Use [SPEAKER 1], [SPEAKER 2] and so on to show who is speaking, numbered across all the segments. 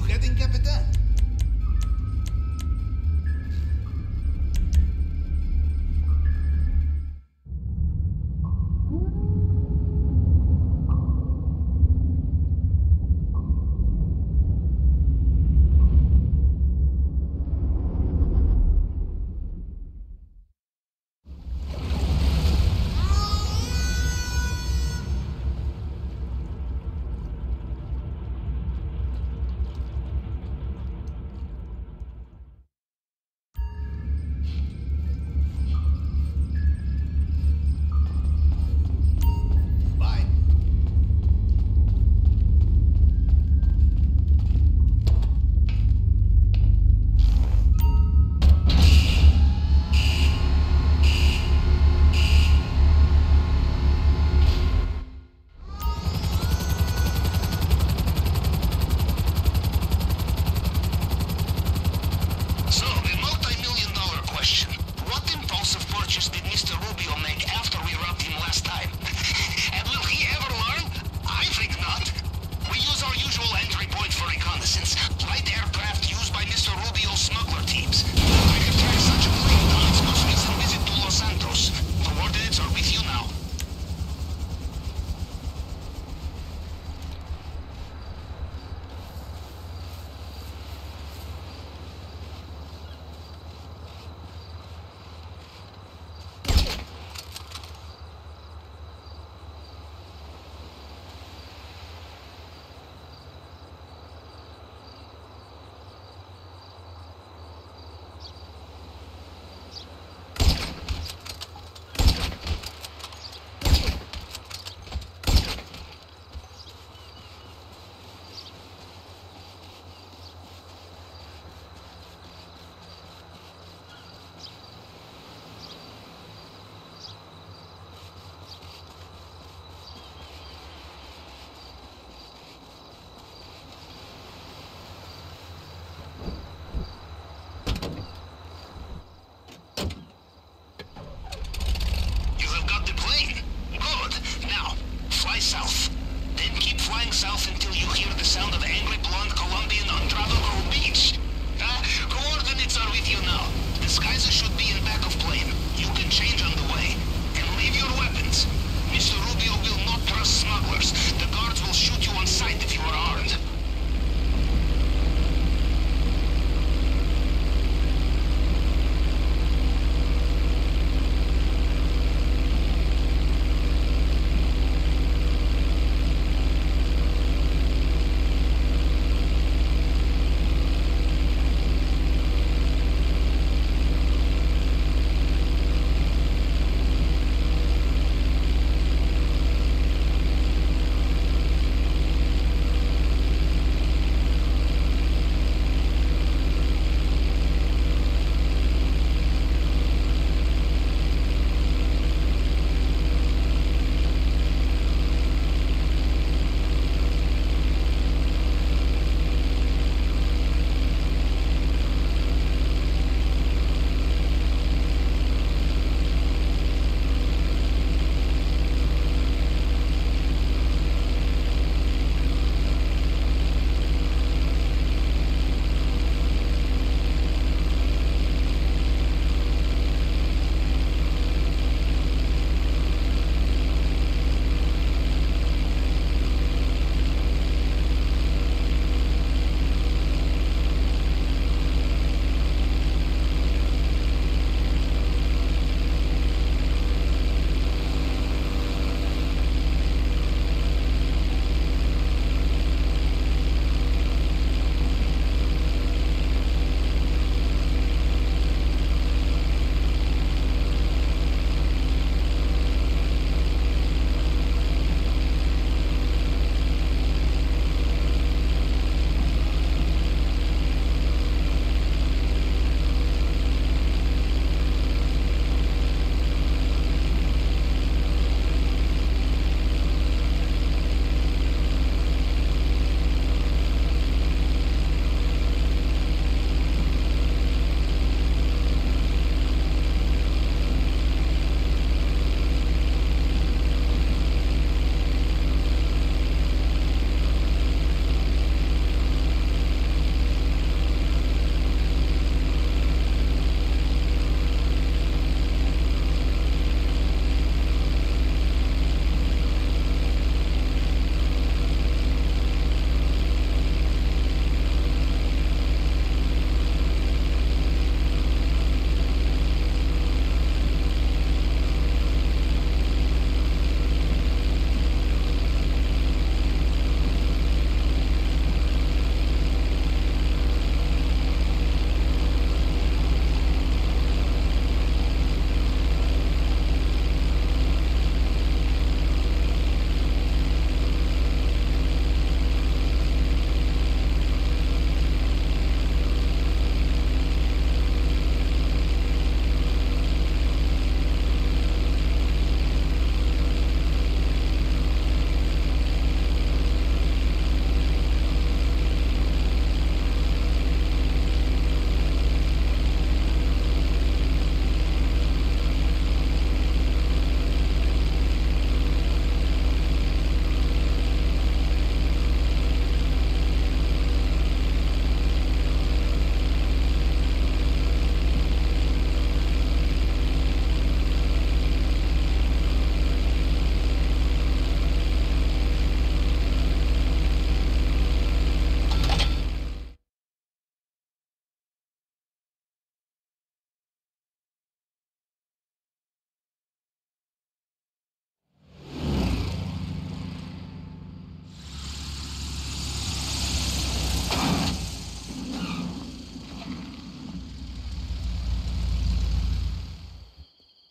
[SPEAKER 1] heading, Capitan?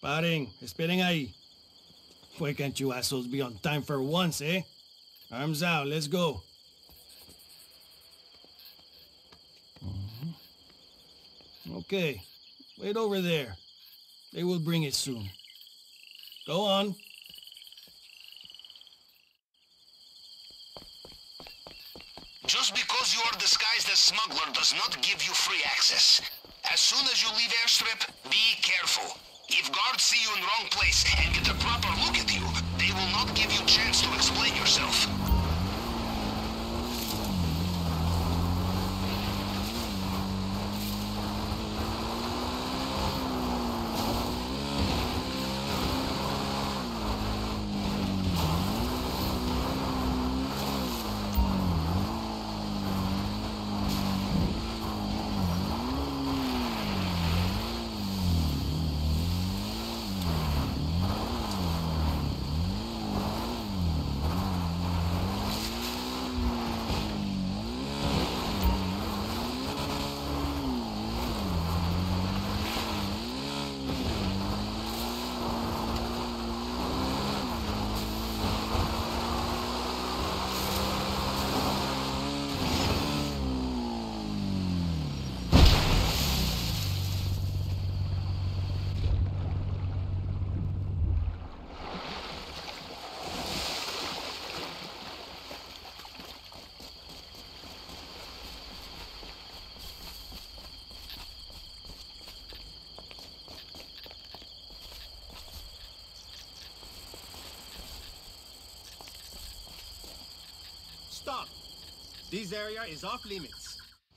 [SPEAKER 1] Paren, esperen ahí. Why can't you assholes be on time for once, eh? Arms out, let's go. Okay, wait over there. They will bring it soon. Go on.
[SPEAKER 2] Just because you are disguised as smuggler does not give you free access. As soon as you leave airstrip, be careful. If guards see you in the wrong place and get a proper look at you, they will not give you a chance to explain yourself.
[SPEAKER 3] Stop! This area is off limits.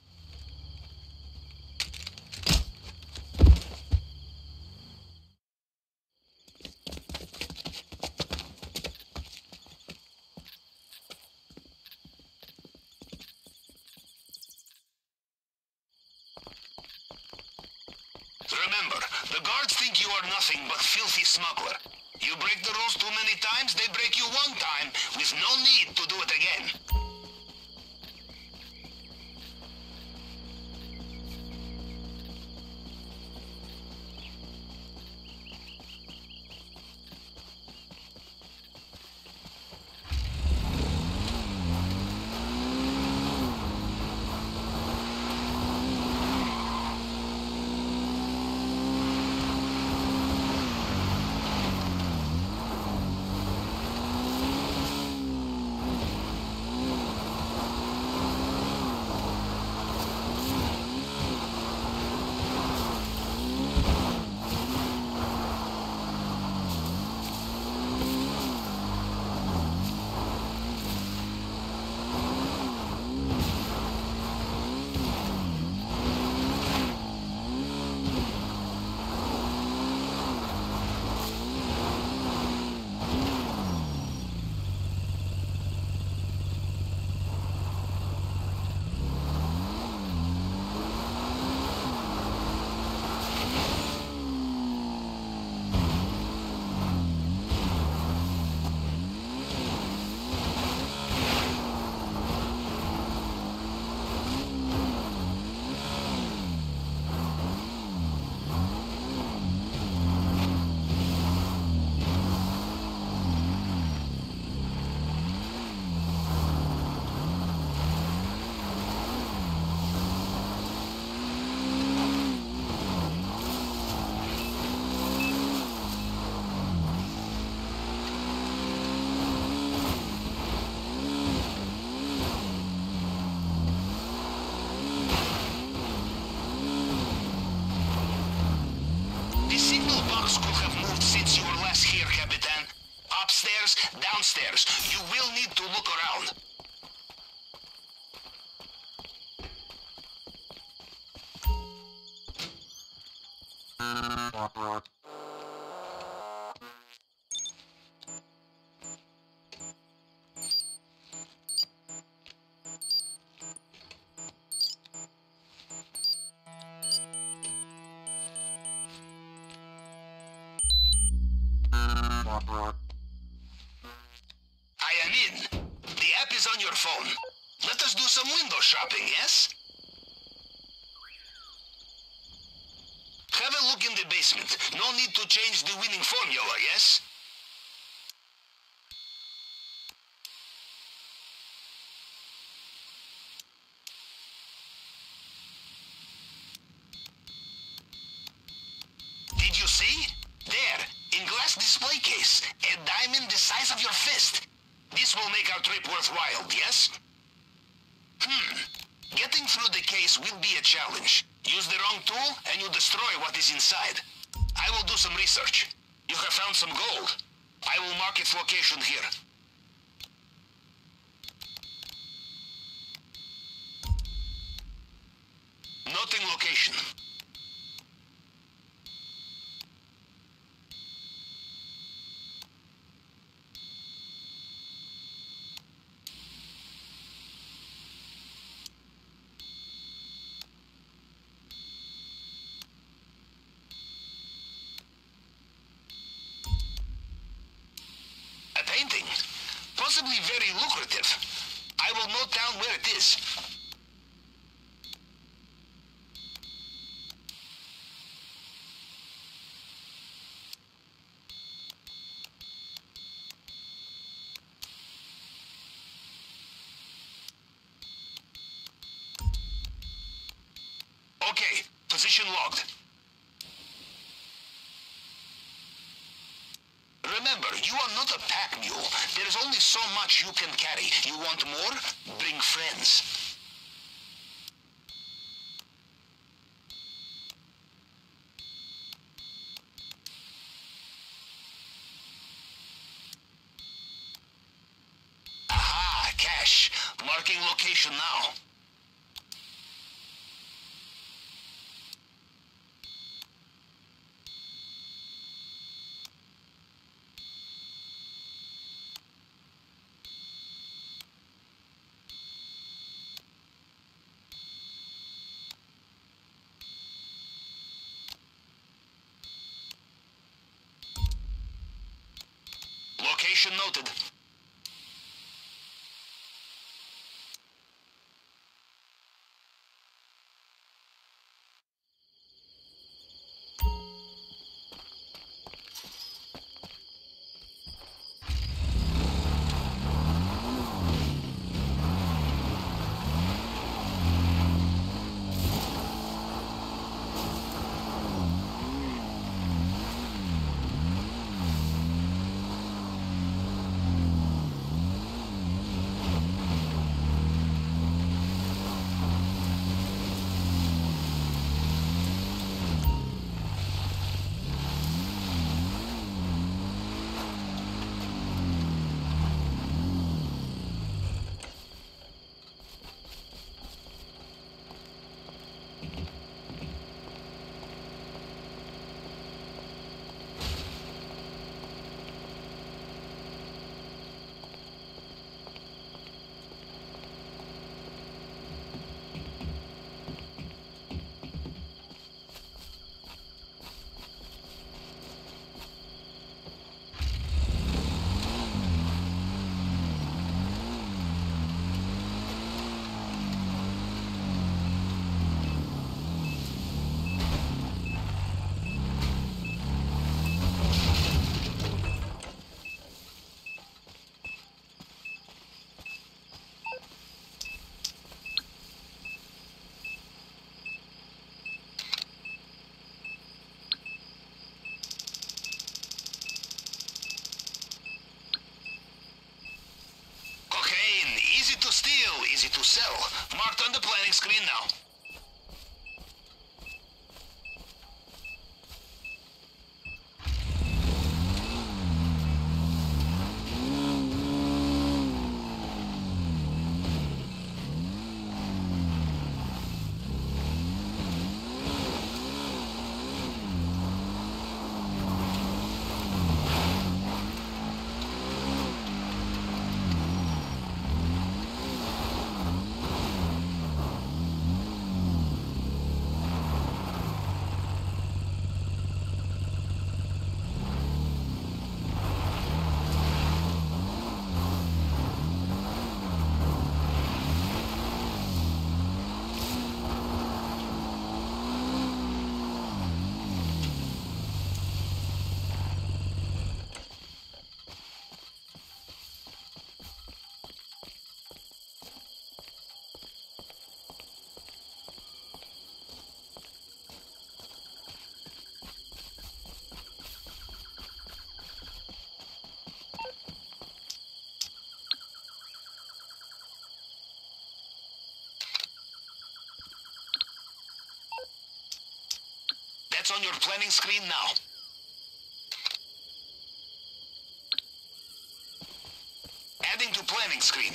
[SPEAKER 2] Remember, the guards think you are nothing but filthy smuggler. You break the rules too many times, they break you one time, with no need to do it again. Upstairs, downstairs. You will need to look around. I am in. The app is on your phone. Let us do some window shopping, yes? Have a look in the basement. No need to change the winning formula, yes? Did you see? There, in glass display case, a diamond the size of your fist. This will make our trip worthwhile, yes? Getting through the case will be a challenge. Use the wrong tool and you destroy what is inside. I will do some research. You have found some gold. I will mark its location here. Noting location. A painting. Possibly very lucrative. I will note down where it is. Okay, position logged. Remember, you are not a pack mule. There is only so much you can carry. You want more? Bring friends. Aha, cash. Marking location now. Location noted. Easy to steal, easy to sell. Marked on the planning screen now. Focus on your planning screen now. Adding to planning screen.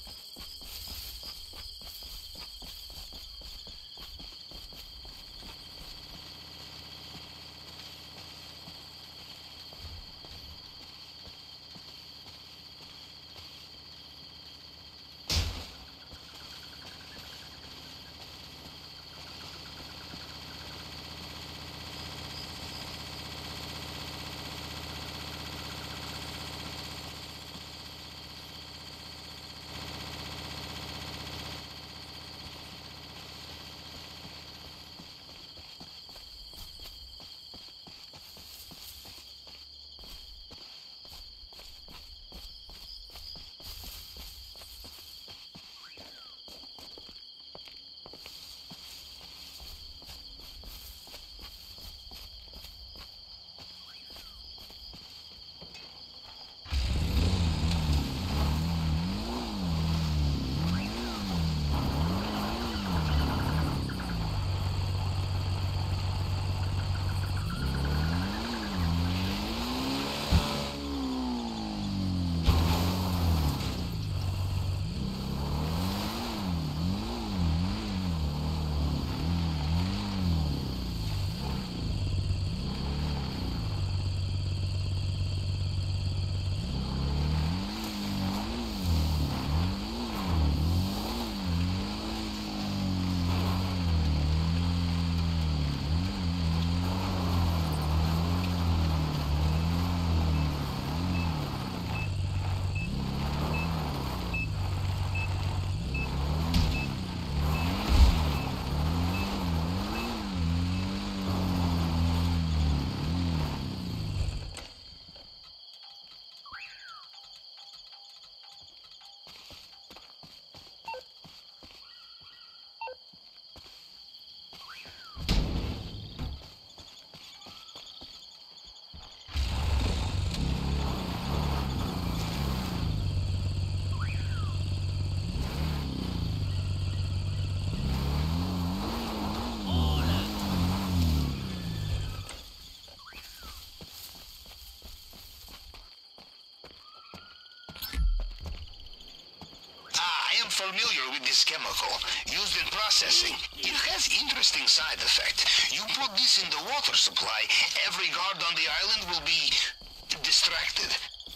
[SPEAKER 2] Familiar with this chemical, used in processing. It has interesting side effect. You put this in the water supply, every guard on the island will be distracted.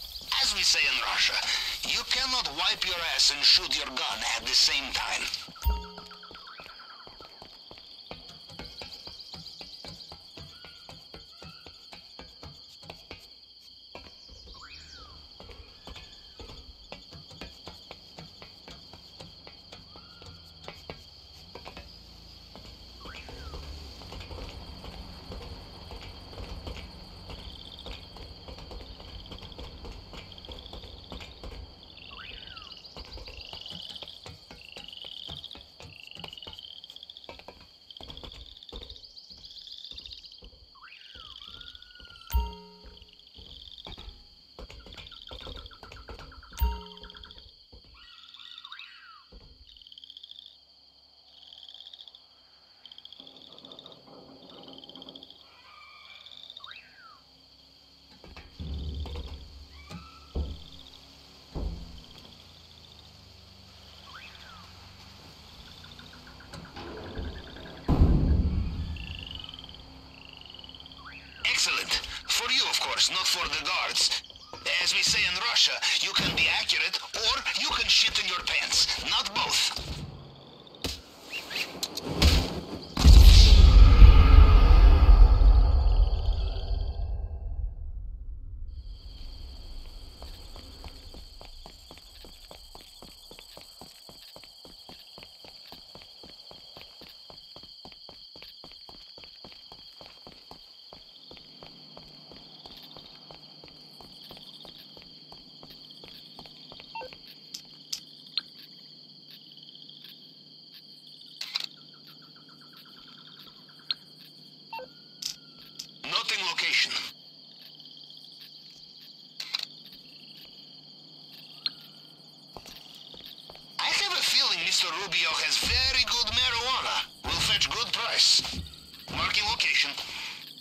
[SPEAKER 2] As we say in Russia, you cannot wipe your ass and shoot your gun at the same time. Excellent. For you, of course, not for the guards. As we say in Russia, you can be accurate, or you can shit in your pants. Not both. Location. I have a feeling Mr. Rubio has very good marijuana. Will fetch good price. Marking location.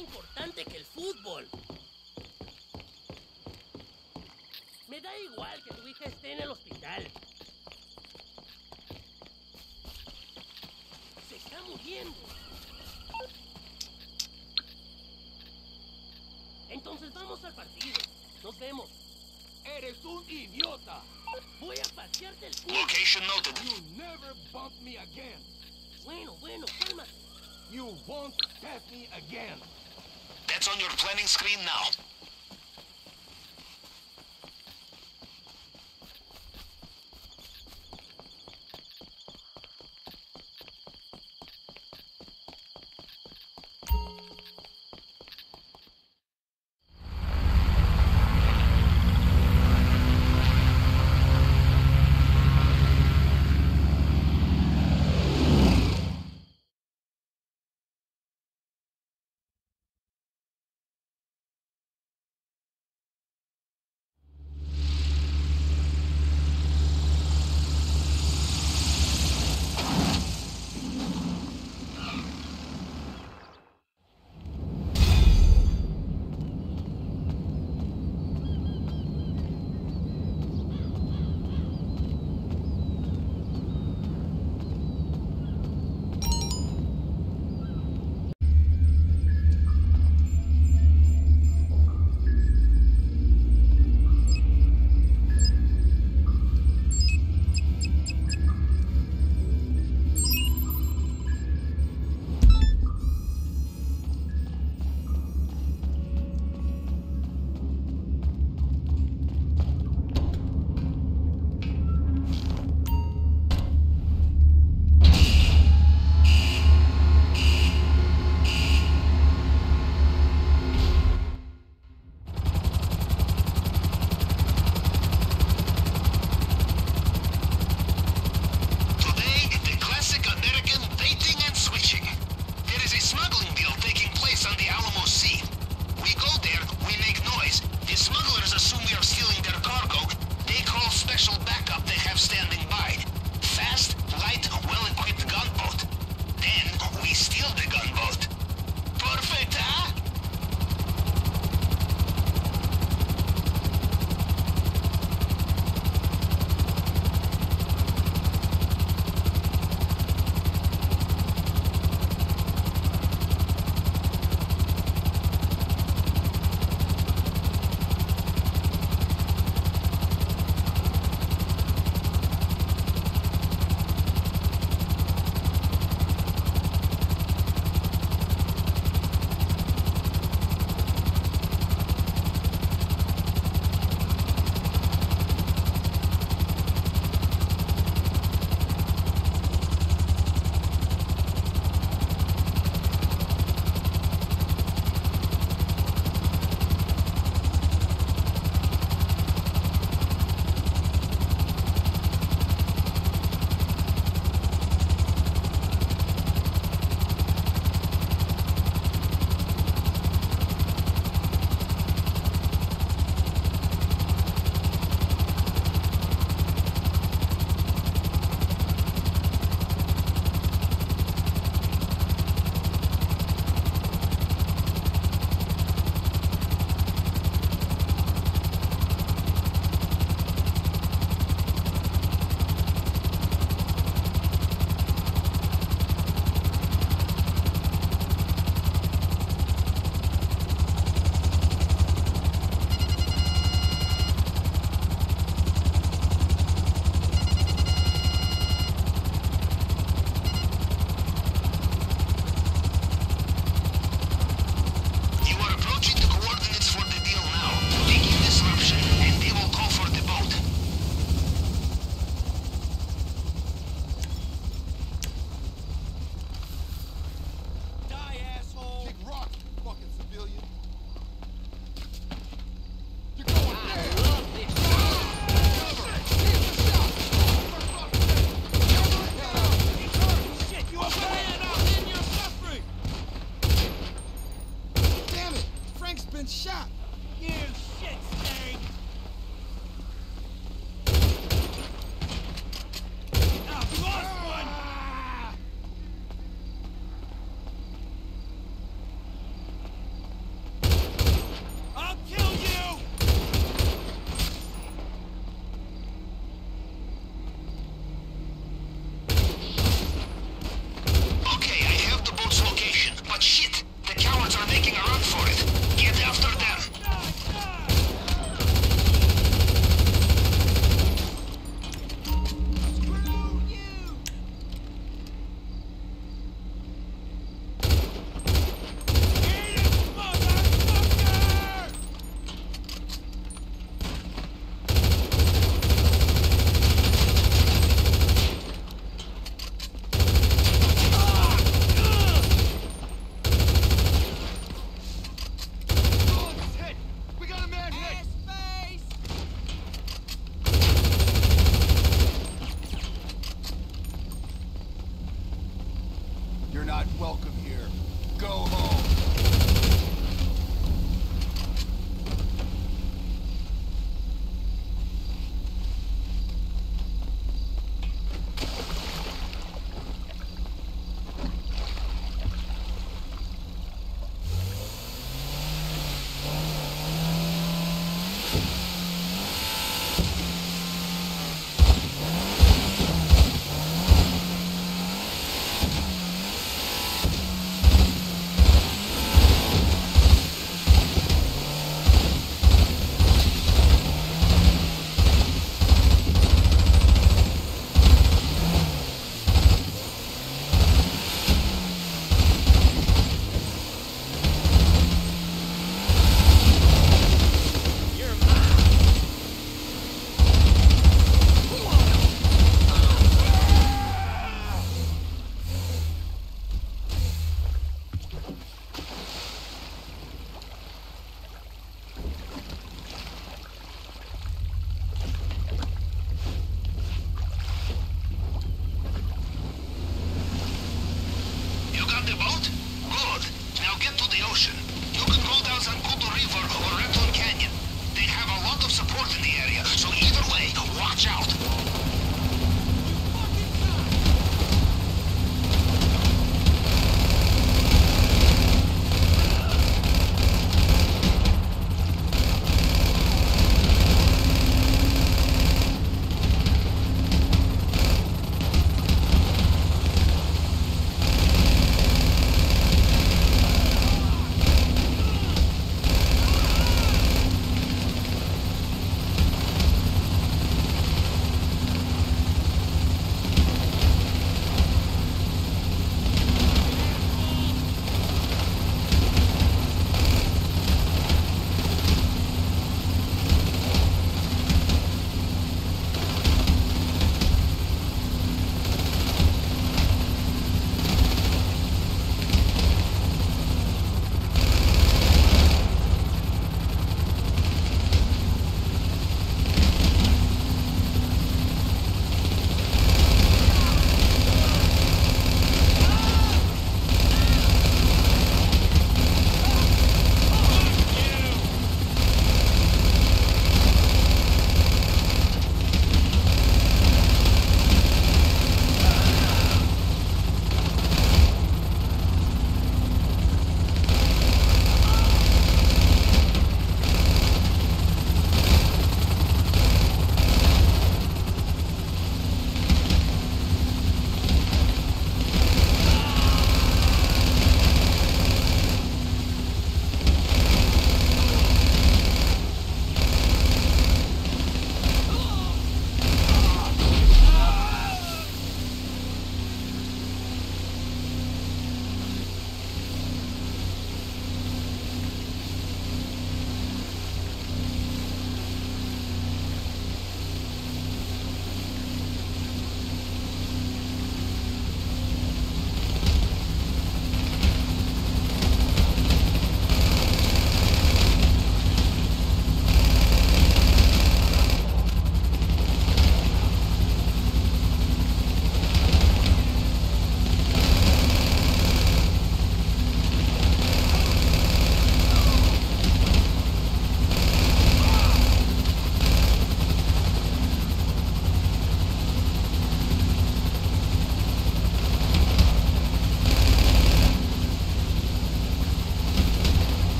[SPEAKER 4] importante que el fútbol. Me da igual que tu hija esté en el hospital. Se está muriendo. Entonces vamos al partido. Nos vemos.
[SPEAKER 5] Eres un idiota.
[SPEAKER 4] Voy a pasearte el culo.
[SPEAKER 2] Location noted.
[SPEAKER 5] You never bump me again.
[SPEAKER 4] Bueno, cálmate.
[SPEAKER 5] You won't pass me again.
[SPEAKER 2] That's on your planning screen now.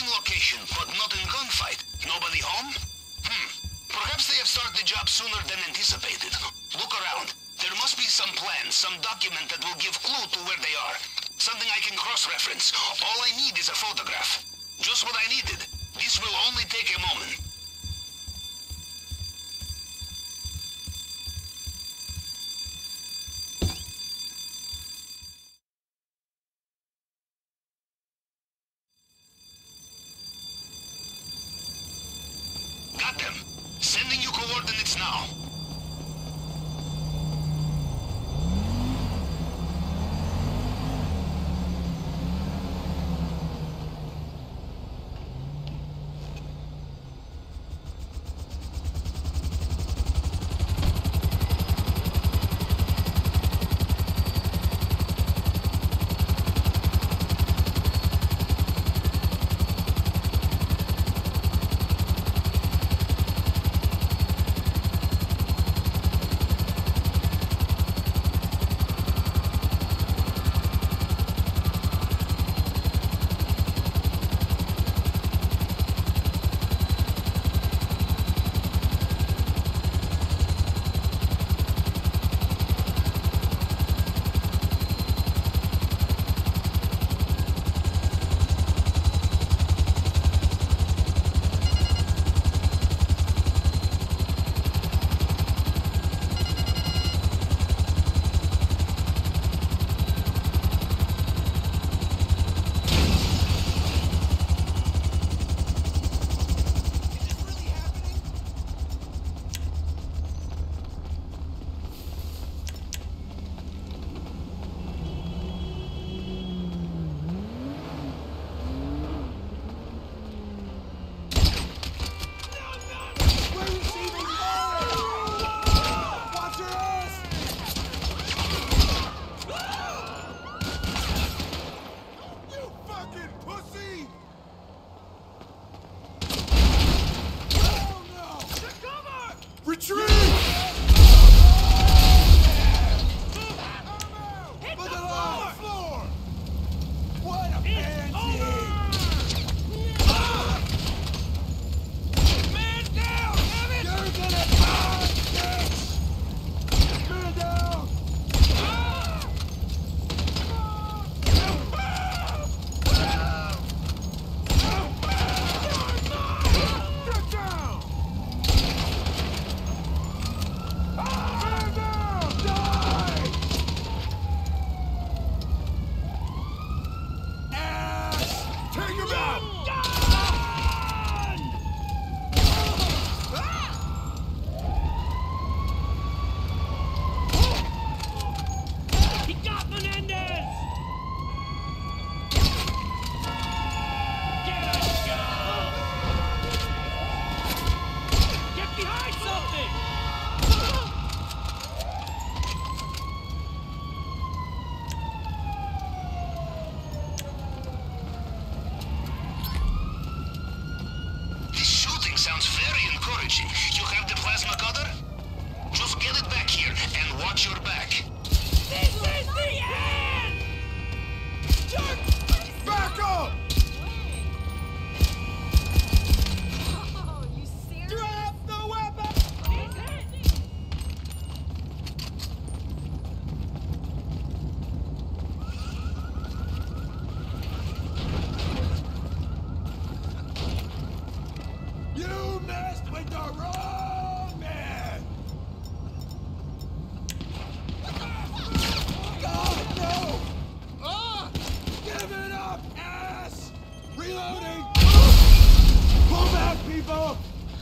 [SPEAKER 2] Reporting location, but not in gunfight. Nobody home? Perhaps they have started the job sooner than anticipated. Look around. There must be some plan, some document that will give clue to where they are. Something I can cross-reference. All I need is a photograph. Just what I needed. This will only take a moment. Got them. Sending you coordinates now. You have the plasma cutter? Just get it back here and watch your back.
[SPEAKER 4] This is the end!
[SPEAKER 5] Back up!
[SPEAKER 6] Oh, you serious?
[SPEAKER 5] Drop the weapon!
[SPEAKER 4] He's hit!
[SPEAKER 5] You messed with the wrong man! God, no! Give it up, ass! Reloading! Pull back, people!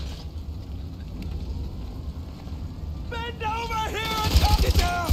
[SPEAKER 5] Bend over here and tuck it down!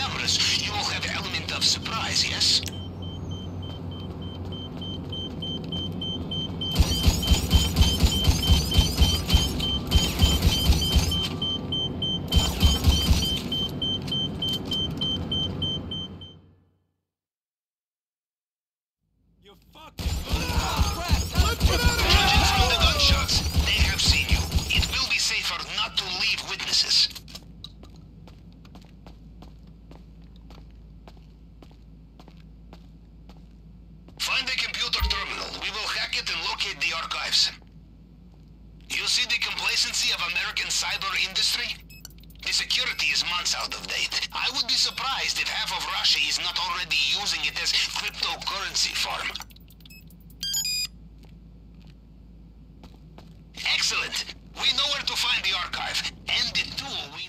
[SPEAKER 2] cameras, you will have element of surprise, yes?
[SPEAKER 5] You fucking...
[SPEAKER 2] Judging from the gunshots, they have seen you. It will be safer not to leave witnesses. Find the computer terminal. We will hack it and locate the archives. You see the complacency of American cyber industry? The security is months out of date. I would be surprised if half of Russia is not already using it as cryptocurrency farm. Excellent! We know where to find the archive, and the tool we...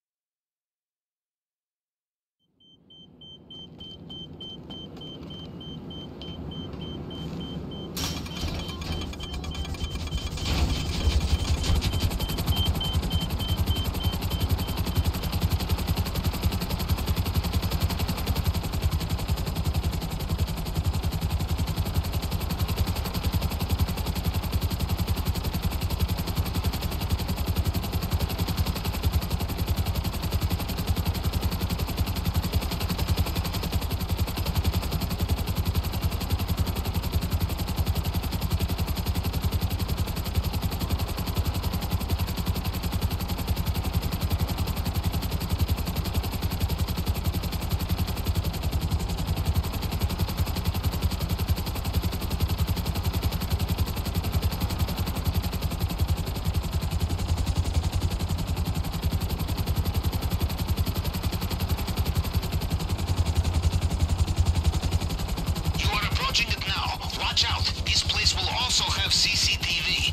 [SPEAKER 2] Watch out! This place will also have CCTV.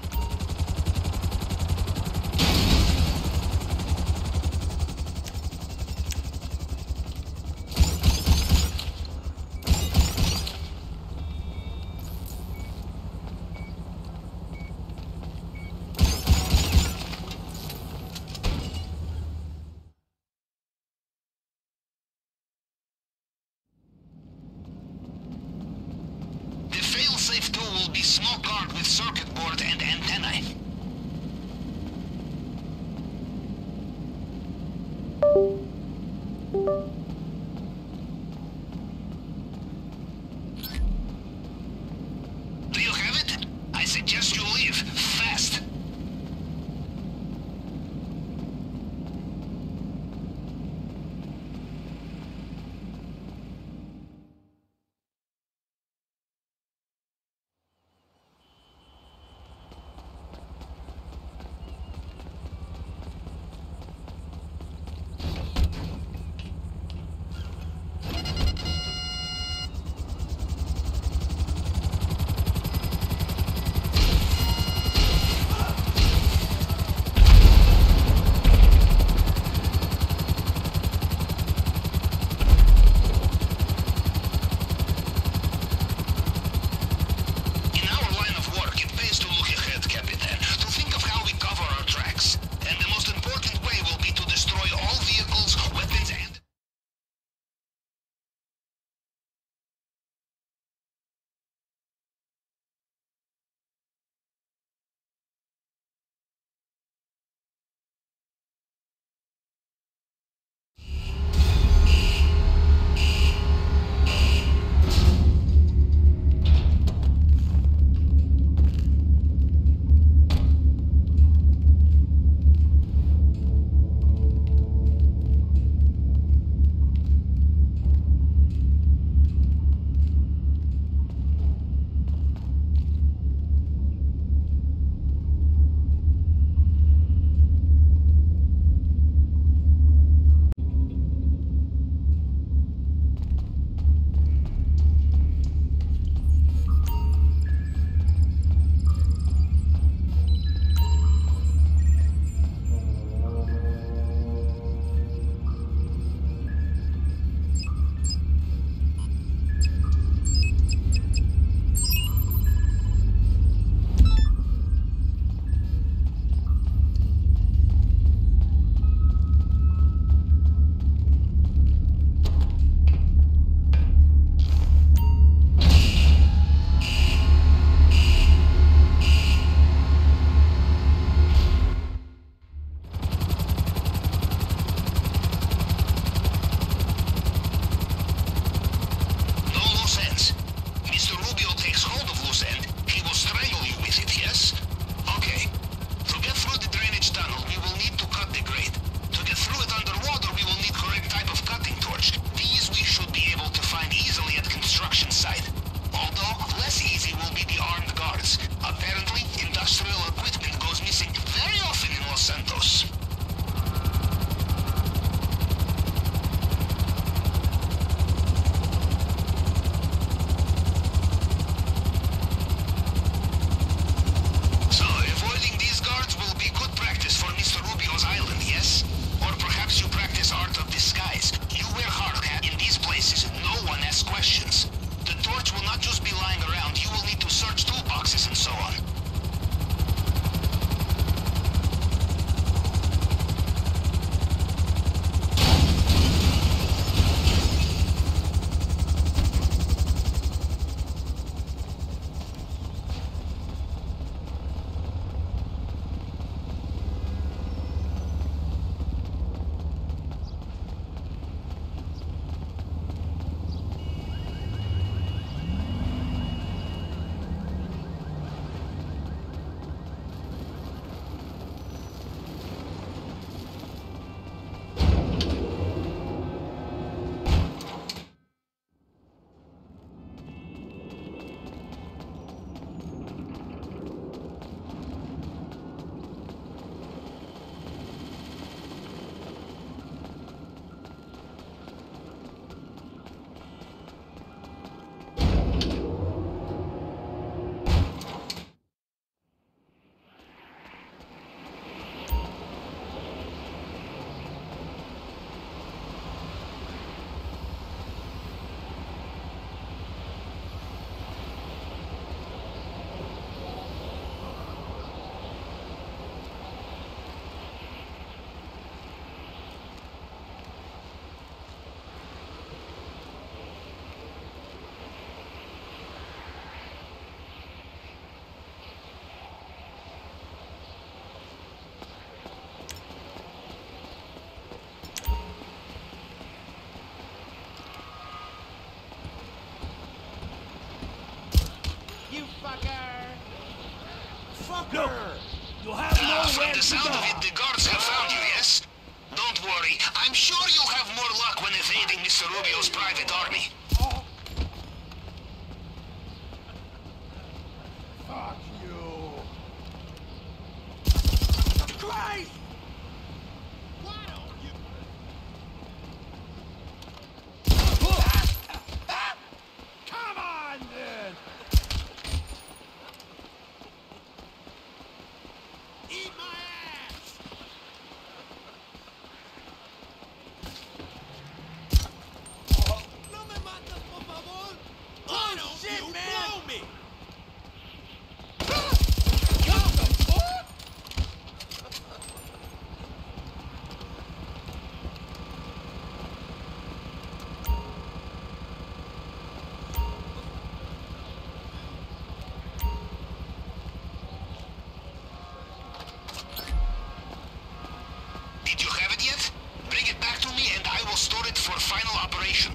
[SPEAKER 2] Safe tool will be small card with circuit board and antennae. Do you have it? I suggest you leave fast. Did you have it yet? Bring it back to me and I will store it for final operation.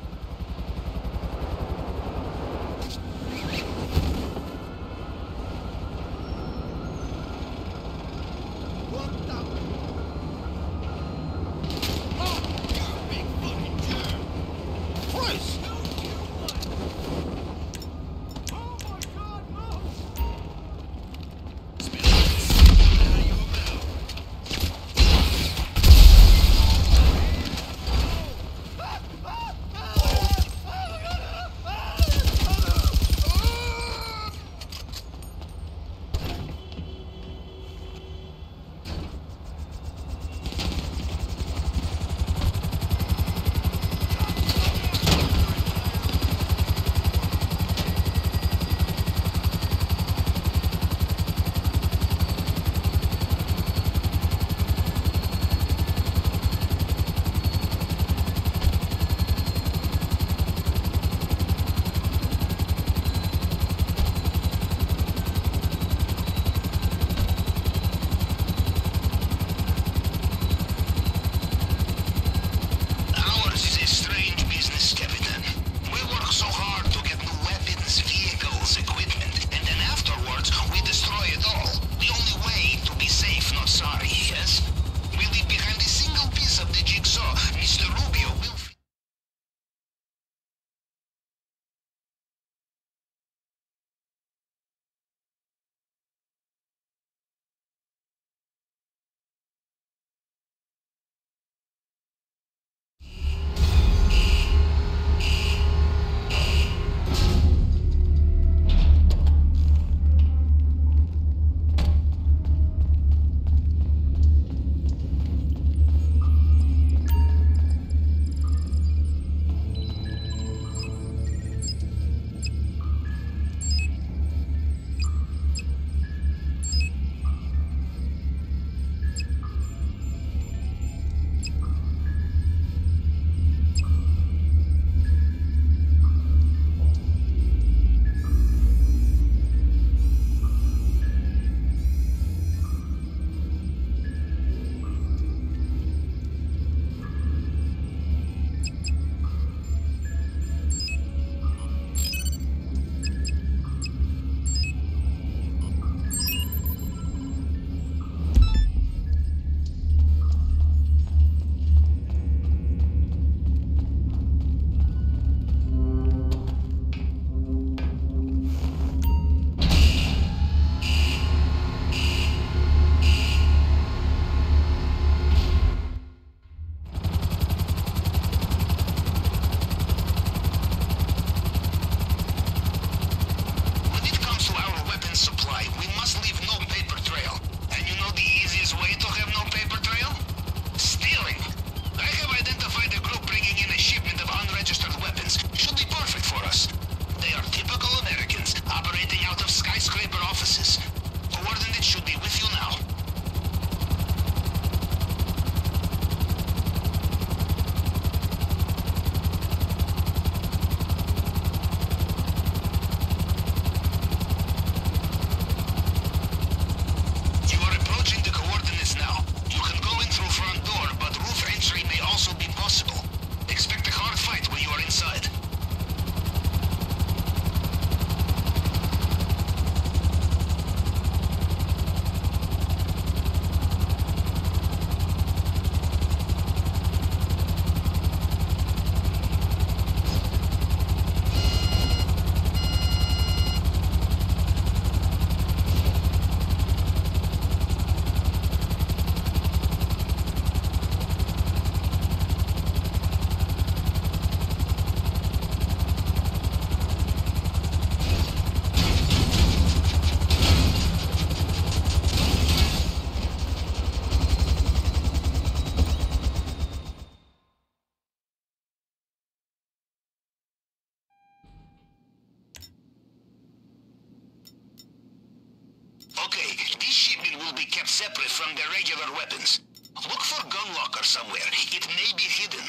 [SPEAKER 2] Okay, this shipment will be kept separate from the regular weapons. Look for gun locker somewhere. It may be hidden.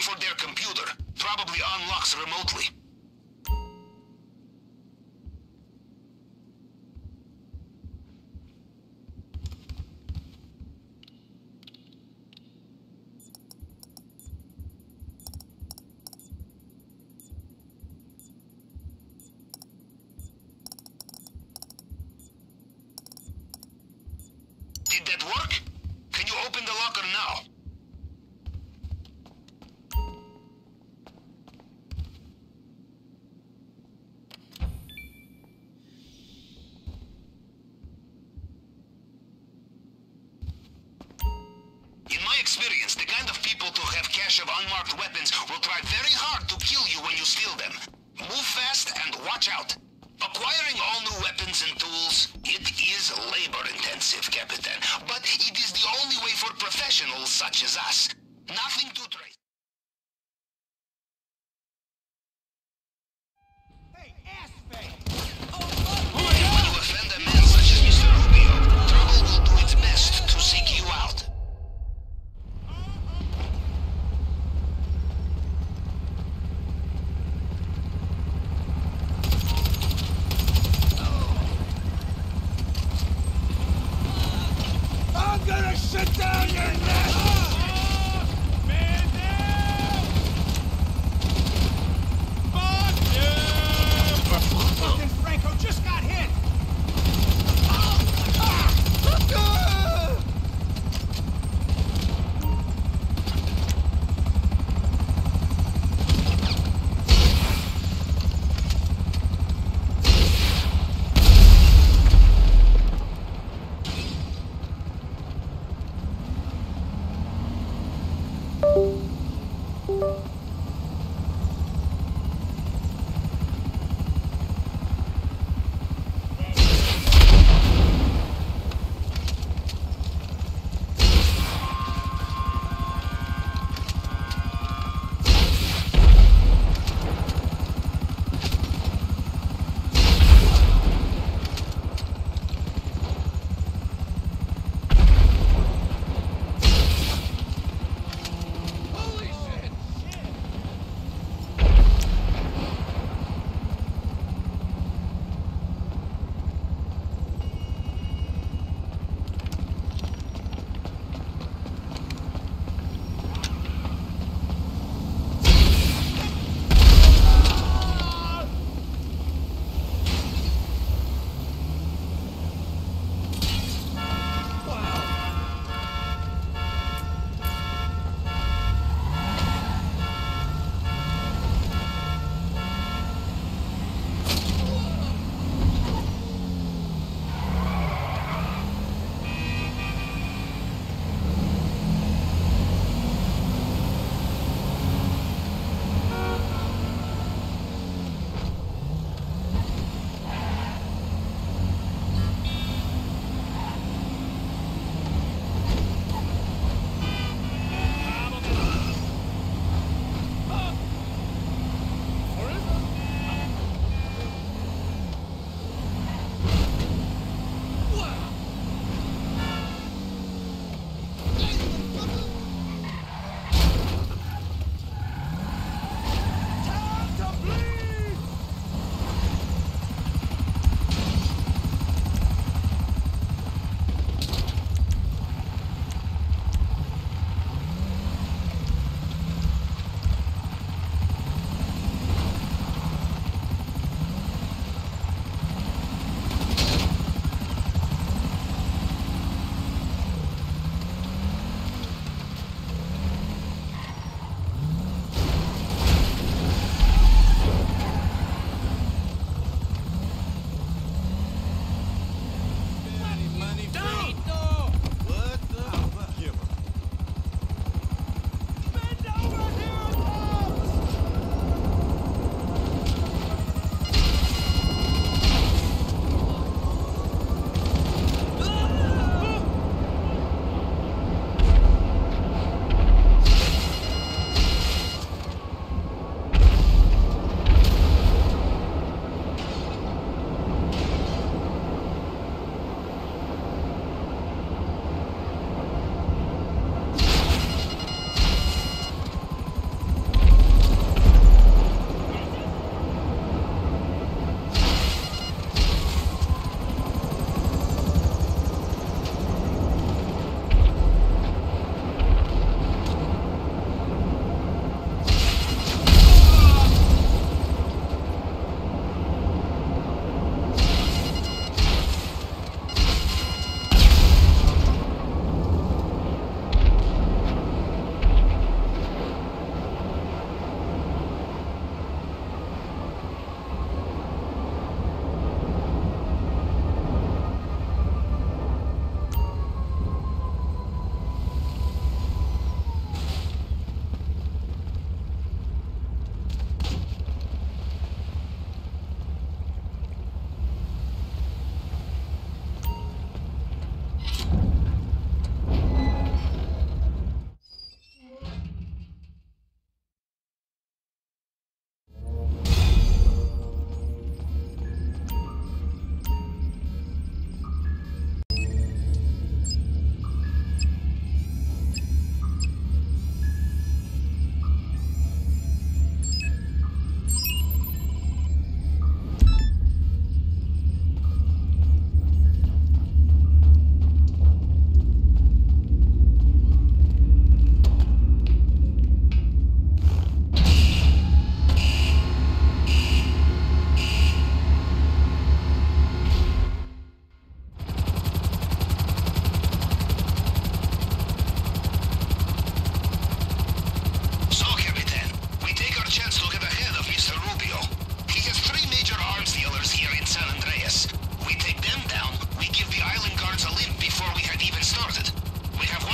[SPEAKER 2] for their computer. Probably unlocks remotely. Did that work? Can you open the locker now? In my experience, the kind of people to have cache of unmarked weapons will try very hard to kill you when you steal them. Move fast and watch out. Acquiring all new weapons and tools, it is labor-intensive, Capitan, but it is the only way for professionals such as us. Nothing to trace.
[SPEAKER 5] Hey, ass face!
[SPEAKER 2] When you offend a man such as Mr. Rubio, trouble will do its best to seek you out.
[SPEAKER 5] I'm gonna shut down your neck! Man down! Fuck you! Fucking Franco just got hit!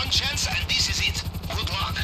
[SPEAKER 2] one chance, and this is it. Good luck.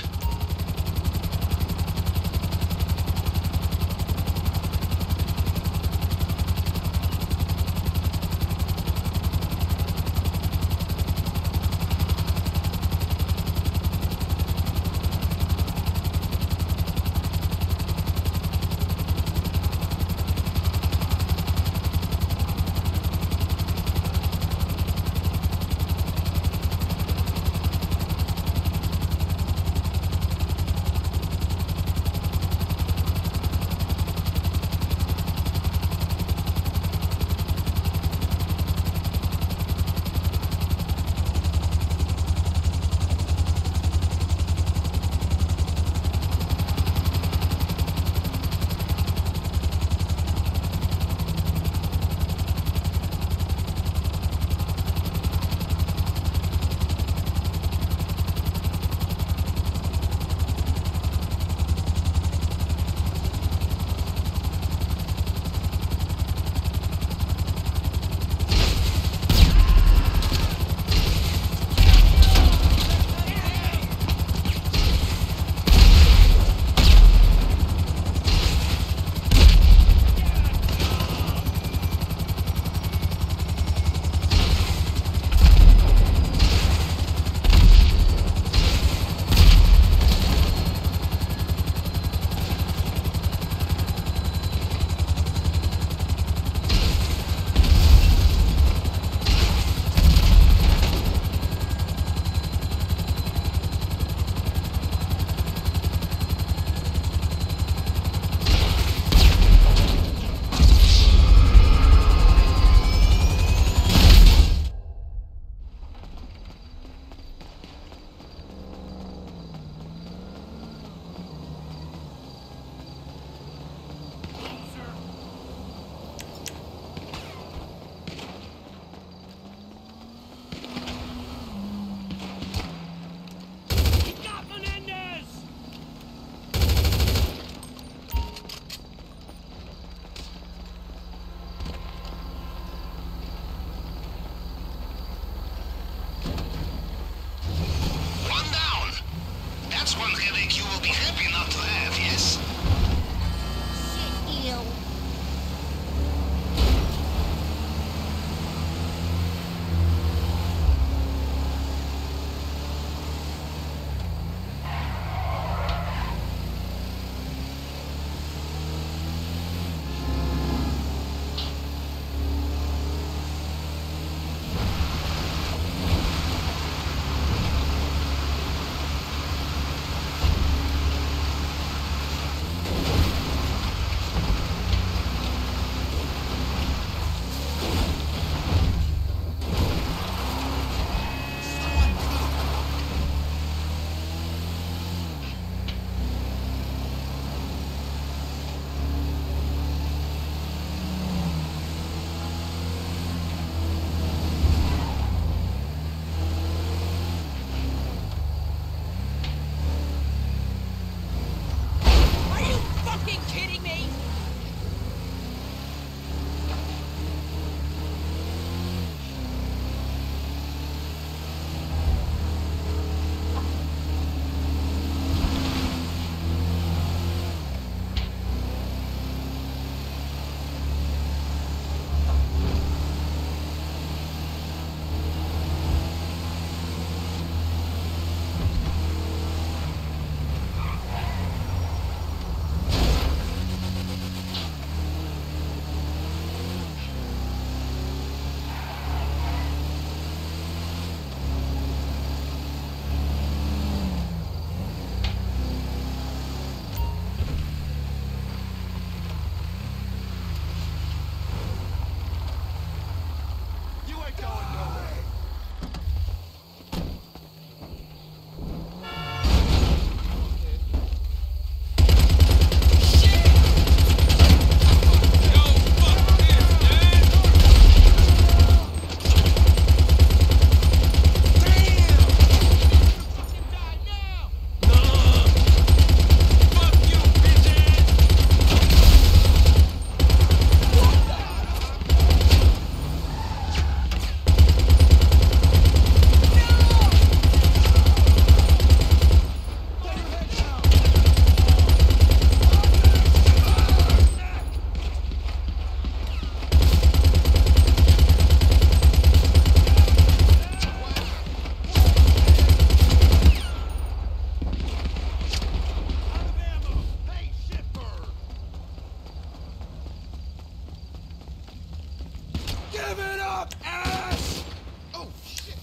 [SPEAKER 1] Give it up, ass!
[SPEAKER 7] Oh, shit!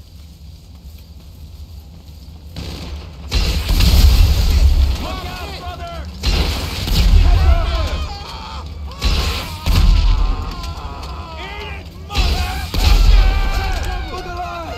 [SPEAKER 5] Look out, brother! Eat it, motherfucker!
[SPEAKER 1] Look alive!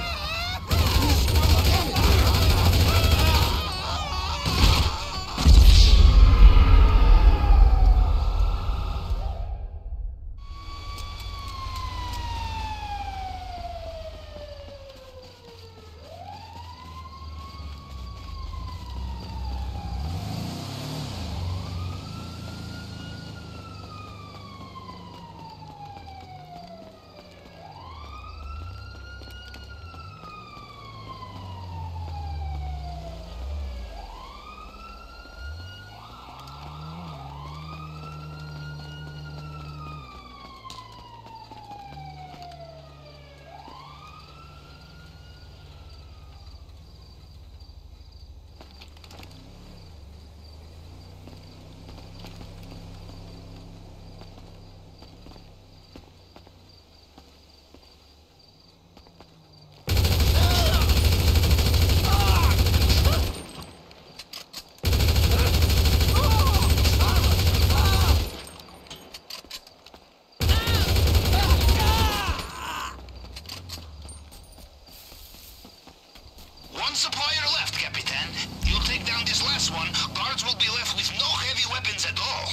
[SPEAKER 2] One supplier left, Capitan. You'll take down this last one. Guards will be left with no heavy weapons at all.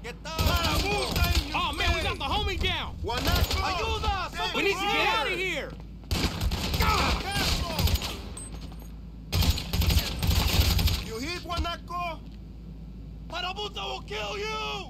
[SPEAKER 5] Oh man, we got the homie down!
[SPEAKER 3] Ayuda!
[SPEAKER 5] We need to get out of here!
[SPEAKER 3] You hit Guanaco?
[SPEAKER 5] Parabuta will kill you!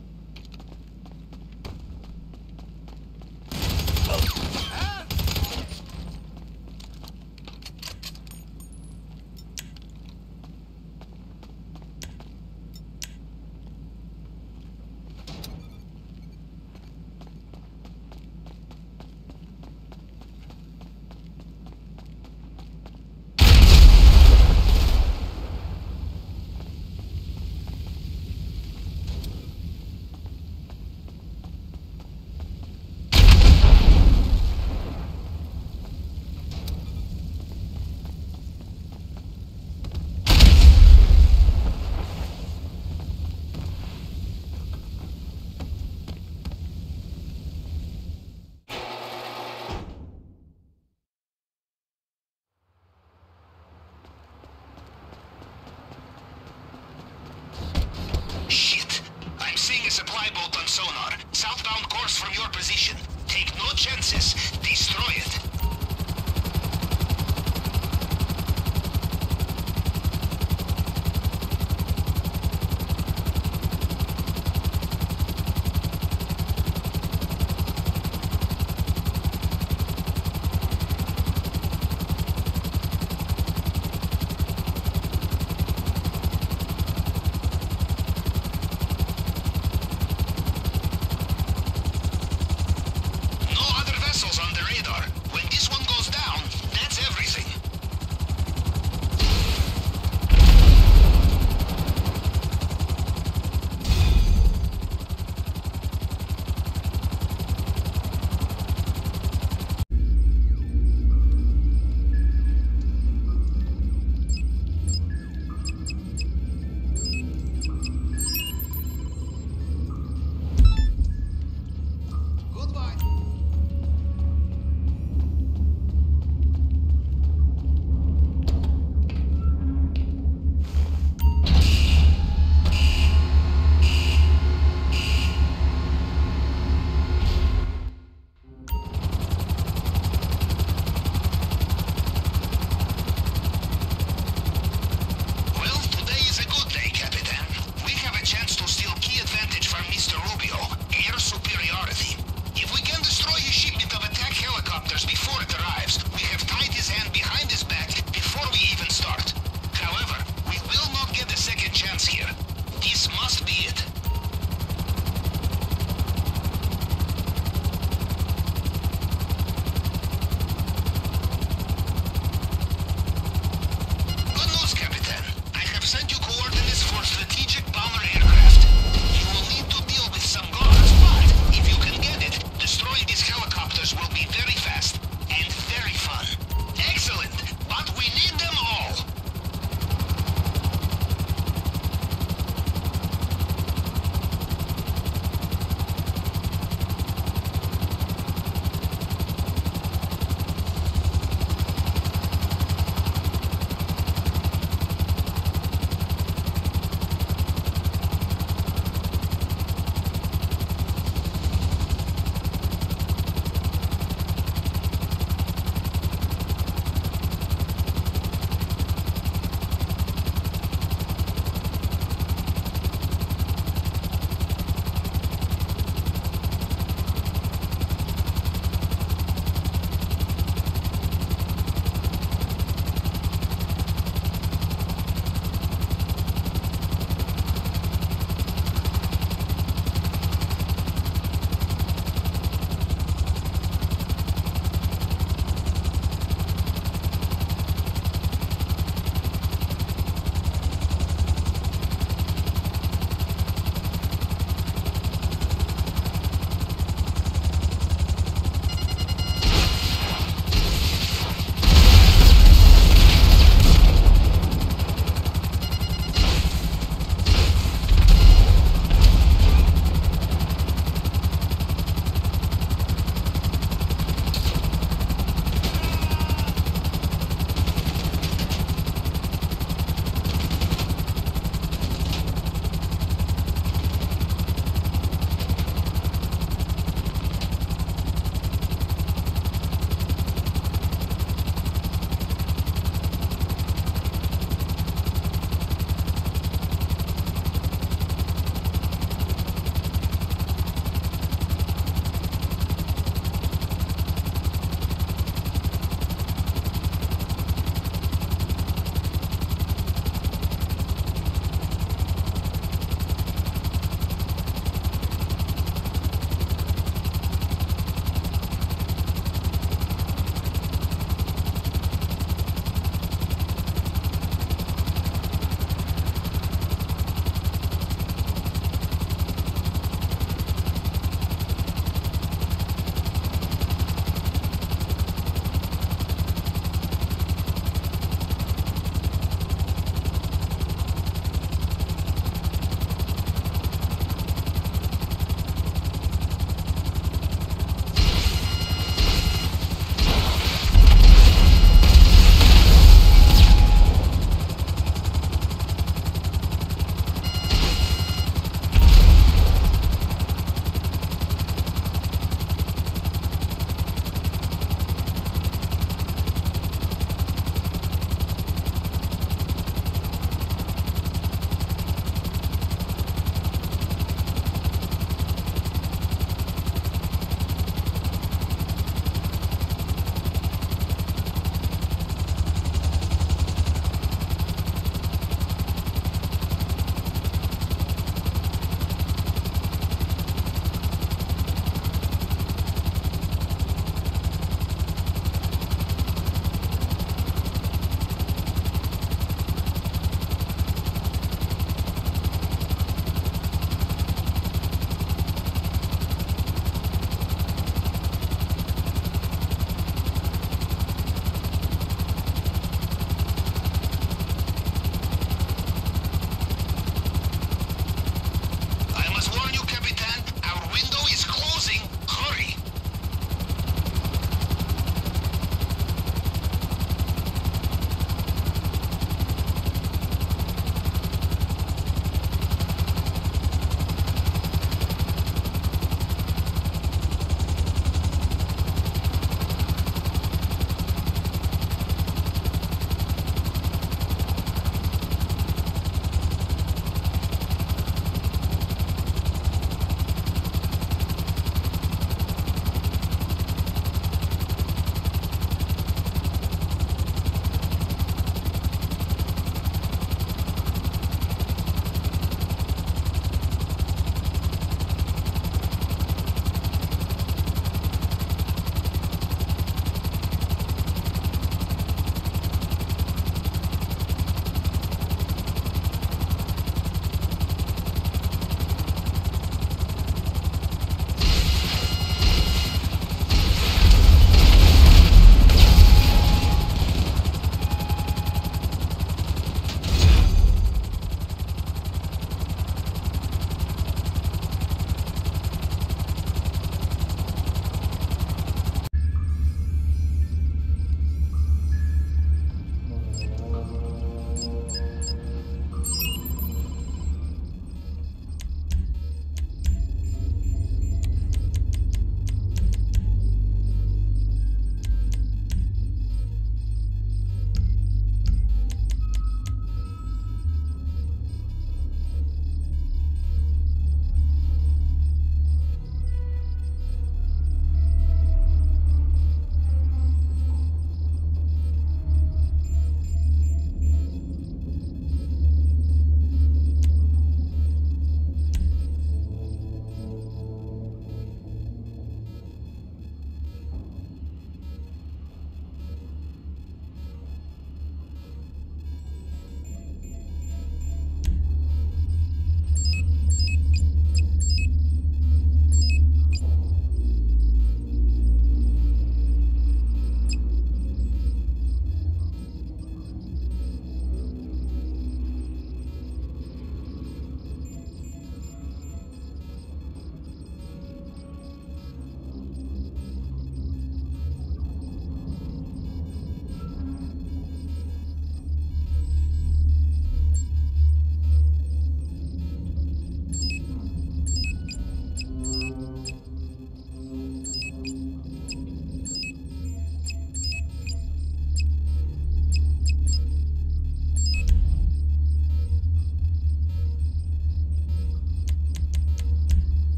[SPEAKER 2] Shit. I'm seeing a supply boat on sonar. Southbound course from your position. Take no chances. Destroy it. No other vessels on the radar. When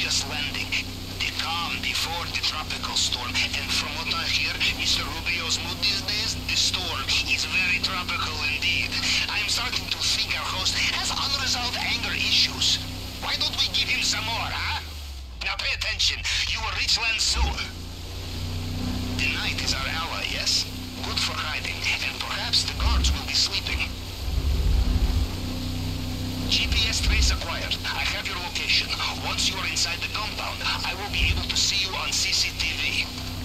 [SPEAKER 2] just landing. The calm before the tropical storm. And from what I hear, Mr. Rubio's mood these days, the storm is very tropical indeed. I'm starting to think our host has unresolved anger issues. Why don't we give him some more, huh? Now pay attention. You will reach land soon. The night is our ally, yes? Good for hiding, and perhaps the guards will be sleeping. GPS trace acquired. I have your location. Once you are inside the compound, I will be able to see you on CCTV.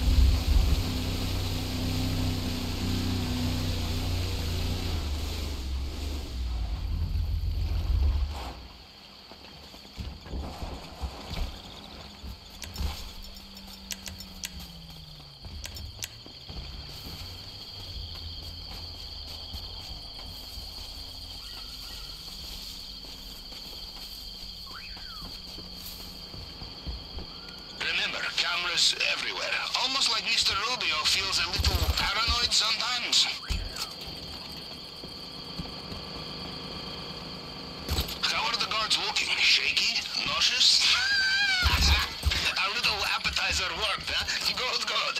[SPEAKER 2] Remember, cameras everywhere. Almost like Mr. Rubio feels a little paranoid sometimes. How are the guards looking? Shaky? Nauseous? Our little appetizer worked, huh? Good, good.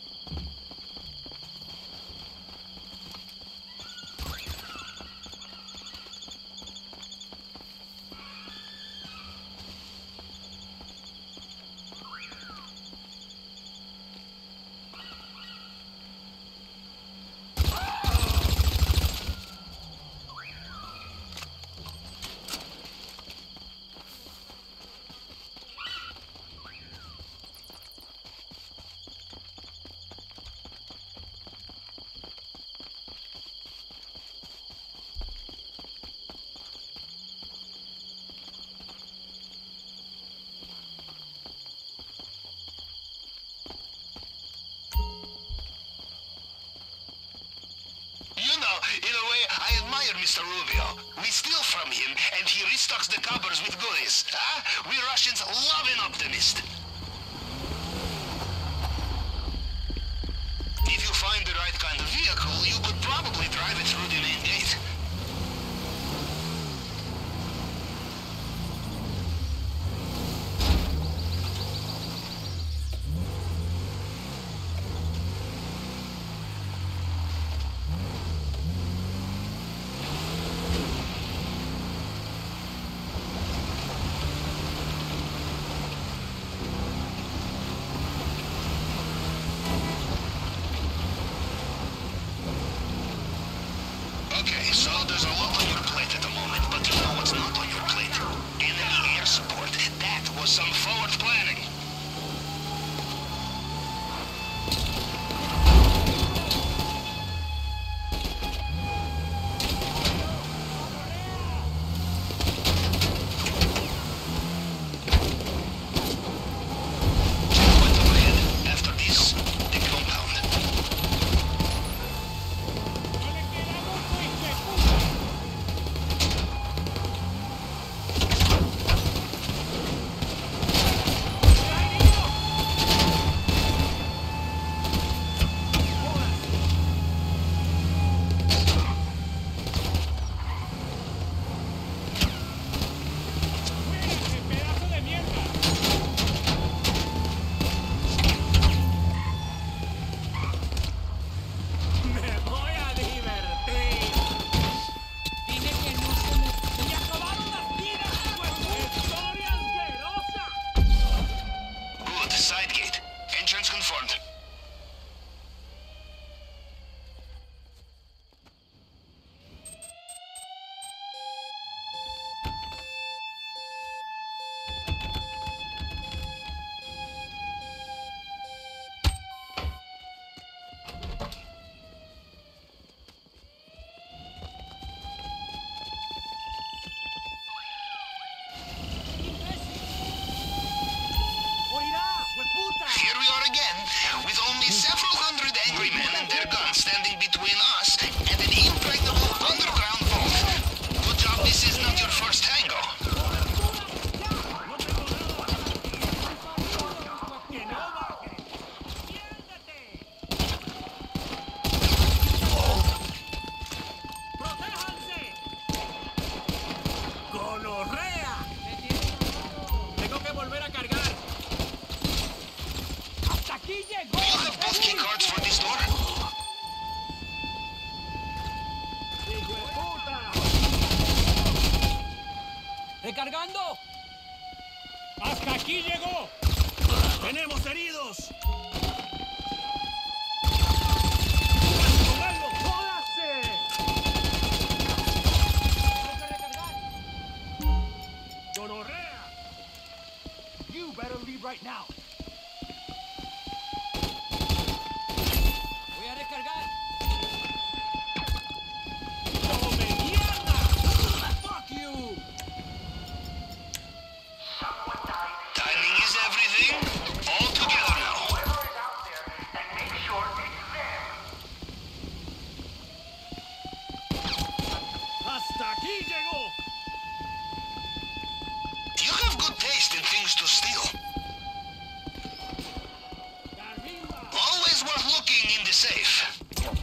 [SPEAKER 2] In a way, I admire Mr. Rubio. We steal from him, and he restocks the cupboards with goodies. Huh? We Russians love an optimist. If you find the right kind of vehicle, you could probably drive it through the main gate.
[SPEAKER 7] ¡Recargando!
[SPEAKER 5] ¡Hasta aquí llegó!
[SPEAKER 1] ¡Tenemos heridos!
[SPEAKER 5] ¡Colgarlo!
[SPEAKER 3] ¡Jódase!
[SPEAKER 7] ¡Tengo que recargar!
[SPEAKER 5] ¡Gonorrea!
[SPEAKER 3] You better leave right now.
[SPEAKER 7] ¡Voy a recargar!
[SPEAKER 5] ¡Come mierda!
[SPEAKER 1] Fuck you!
[SPEAKER 2] Timing is everything. All together now.
[SPEAKER 5] ¡Hasta aquí llegó!
[SPEAKER 2] You have good taste in things to steal.
[SPEAKER 5] ¡Arriba!
[SPEAKER 2] Always worth looking in the safe.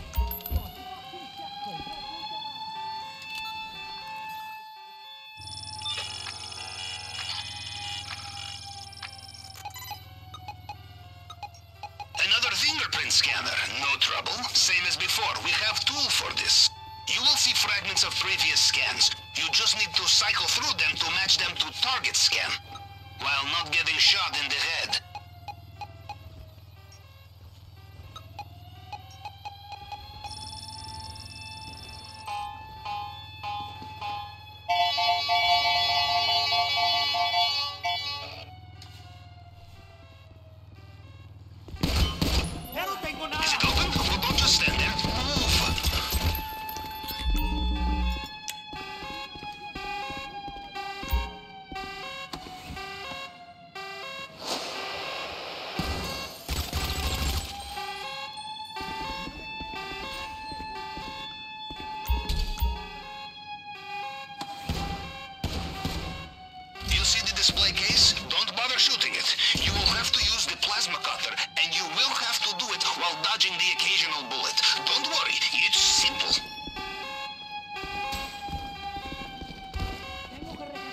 [SPEAKER 2] Another fingerprint scanner. No trouble. Same as before. We have tool for this. You will see fragments of previous scans. You just need to cycle through them to match them to target scan, while not getting shot in the head.
[SPEAKER 3] ¡Ya no tengo nada!
[SPEAKER 2] Is it open? Well, don't just stand there. Move. You see the display case? Don't bother shooting it. You will have to use the plasma cutter, and you will have to do it while dodging the occasional bullet. Don't worry, it's simple.
[SPEAKER 7] ¡Tengo que recargar!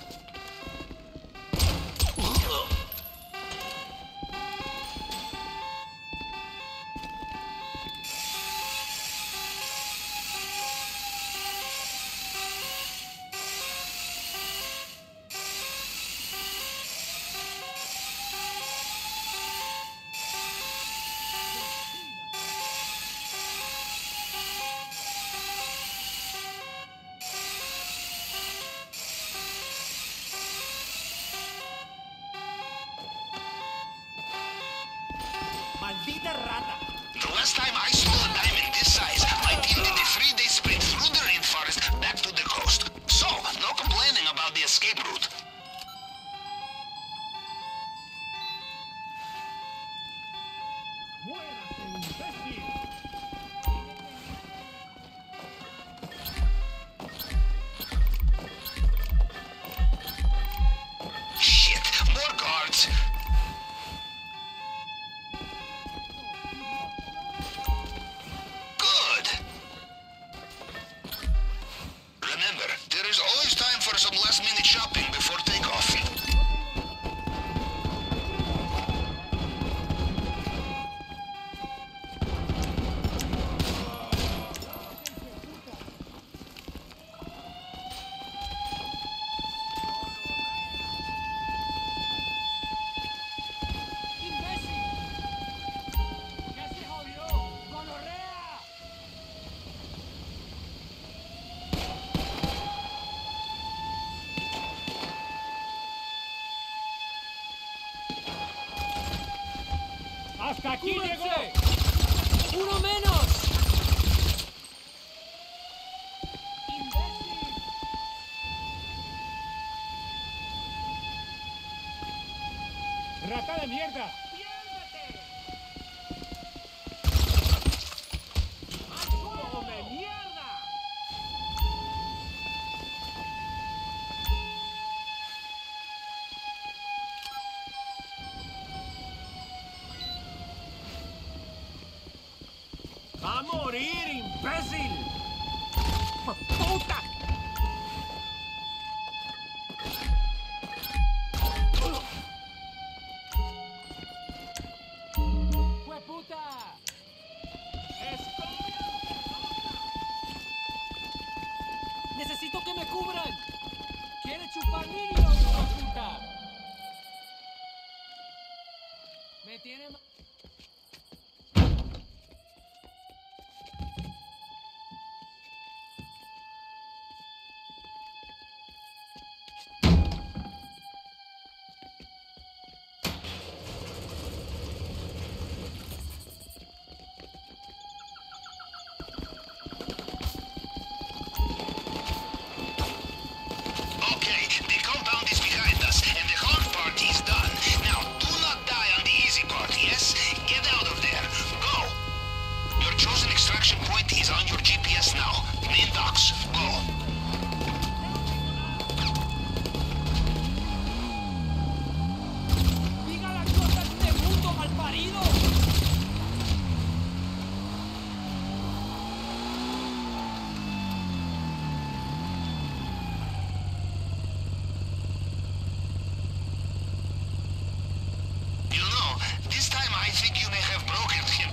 [SPEAKER 3] ¡Maldita rata!
[SPEAKER 2] The last time I saw a diamond this size, my team did a 3-day sprint through the rainforest back to the coast. So, no complaining about the escape route.
[SPEAKER 5] ¡Muérase, imbécil!
[SPEAKER 2] Shit, more guards. Good. Remember, there is always time for some last-minute shopping before takeoff.
[SPEAKER 7] ¡Imbécil! ¿Qué se jodió? ¡Gonorrea!
[SPEAKER 5] ¡Hasta aquí llegó!
[SPEAKER 7] ¡Cúbranse! ¡Uno menos! ¡Imbécil!
[SPEAKER 5] ¡Rata de mierda!
[SPEAKER 3] ¡Come mierda! ¡Va a morir, imbécil! ¡Puta!
[SPEAKER 7] ¡Hueputa! Necesito que me cubran. ¿Quieres chupar niño, hijo de puta? Me tiene...
[SPEAKER 2] Okay, the compound is behind us, and the hard part is done. Now, do not die on the easy part, yes? Get out of there. Go! Your chosen extraction point is on your GPS now. Main docks. Go.
[SPEAKER 7] ¡Diga las cosas de mundo, malparido!
[SPEAKER 2] You know, this time I think you may have broken him.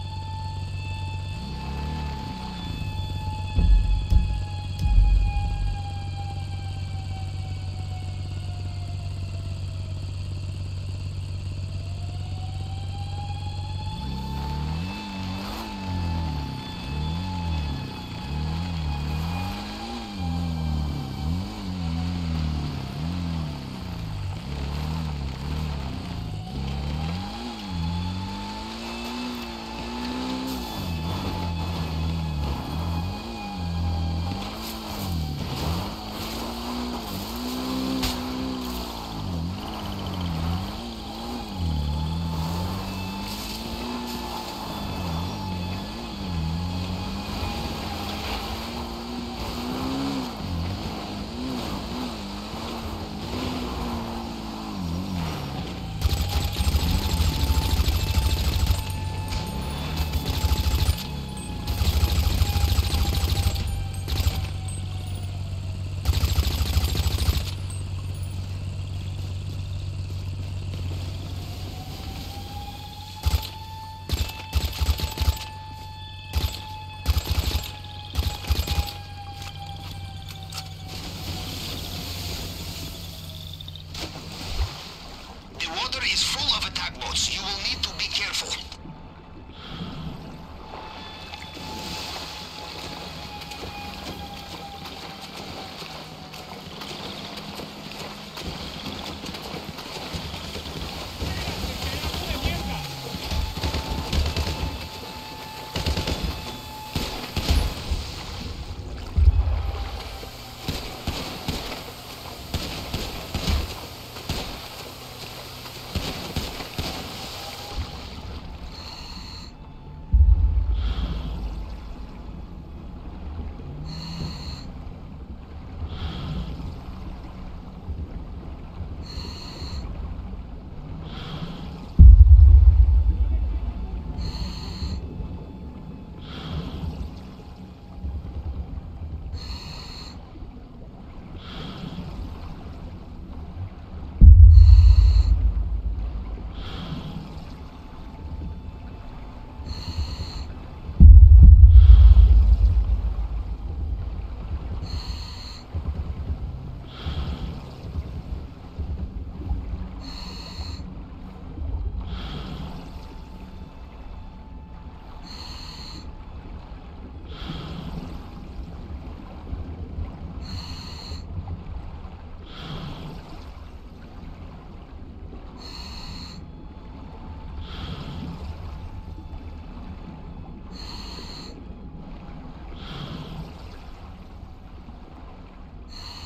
[SPEAKER 2] The water is full of attack boats. You will need to be careful.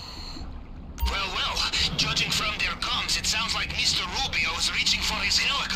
[SPEAKER 2] Judging from their comms, it sounds like Mr. Rubio is reaching for his helicopter.